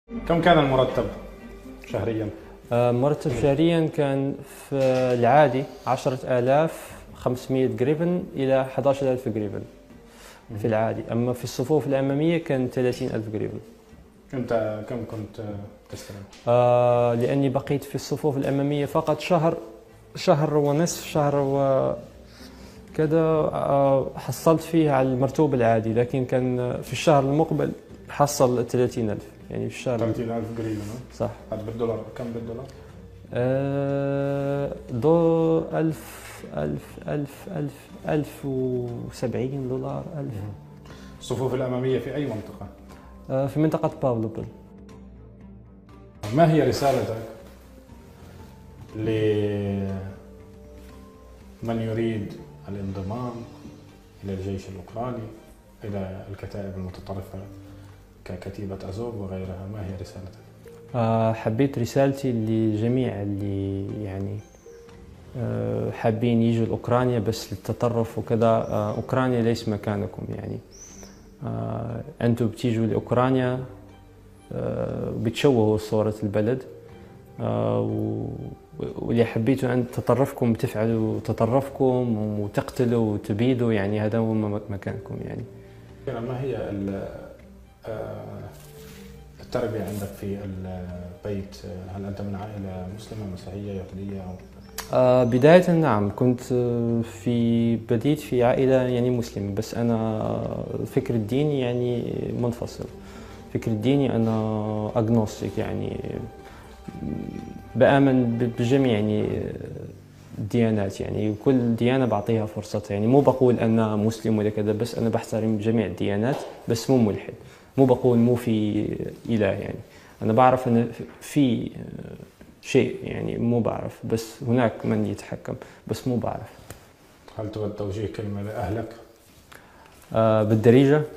كم كان المرتب شهريا؟ مرتب شهريا كان في العادي 10,500 غريفن إلى 11,000 غريفن في العادي. أما في الصفوف الأمامية كان 30,000 غريفن. كم كنت تستلم؟ لأني بقيت في الصفوف الأمامية فقط شهر ونصف، شهر وكذا. حصلت فيه على المرتوب العادي، لكن كان في الشهر المقبل حصل 30,000 يعني في الشهر. 30,000 غريفن صح. هذا بالدولار كم بالدولار؟ دو 1070 دولار 1000. الصفوف الأمامية في أي منطقة؟ في منطقة بافلوبل. ما هي رسالتك لمن يريد الانضمام إلى الجيش الأوكراني، إلى الكتائب المتطرفة ككتيبة أزوف وغيرها؟ ما هي رسالتك؟ حبيت رسالتي لجميع اللي يعني حابين يجوا لأوكرانيا بس للتطرف وكذا. أوكرانيا ليس مكانكم يعني. أنتم بتيجوا لأوكرانيا بتشوهوا صورة البلد، واللي حبيتوا أن تطرفكم بتفعلوا تطرفكم وتقتلوا وتبيدوا، يعني هذا هو مكانكم يعني. ما هي التربية عندك في البيت؟ هل أنت من عائلة مسلمة مسيحية يهودية أو؟ بداية نعم، بديت في عائلة يعني مسلمة، بس أنا فكر الديني يعني منفصل. فكر الديني أنا أغنوستيك، يعني بآمن بجميع يعني الديانات، يعني كل ديانة بعطيها فرصتها. يعني مو بقول أنا مسلم ولا كذا، بس أنا بحترم جميع الديانات، بس مو ملحد. مو بقول مو في إله، يعني أنا بعرف أن في شيء، يعني مو بعرف، بس هناك من يتحكم، بس مو بعرف. هل تود توجيه كلمة لأهلك؟ بالدارجة.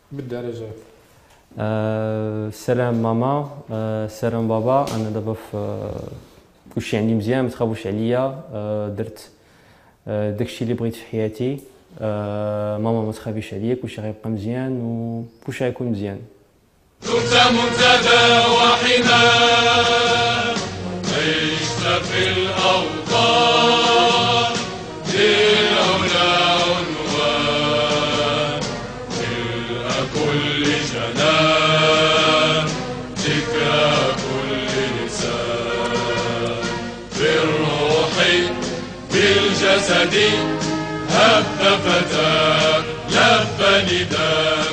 سلام ماما، سلام بابا. أنا دابا في كلشي عندي مزيان، ما تخافوش عليا. درت داكشي اللي بغيت في حياتي. ماما ما تخافيش عليا، كلشي غيبقى مزيان وكلشي غيكون مزيان. كنت منتدى وحما عشت في الأوطان، للعلا عنوان ملء كل جنان، ذكرى كل لسان، بالروح بالجسد هب فتى لب نداء.